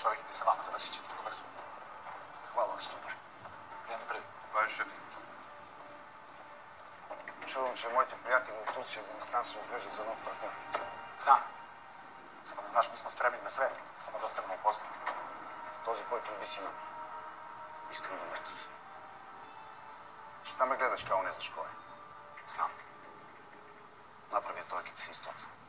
čovjek ide sa vama, završit ćemo brzo. Hvala vam, stopar. Kreni prvi. Vaš šef. Čuvam, че моите приятели от Турция и Афганистан се оглеждат за нов партньор. Znam. Samo da znaš, mi smo spremni na sve, samo da ostanemo u poslu. Този, който люби сина ми. Искам го мъртъв. Ще ме гледаш као не за школа. Znam. Направи я тройките си изплата.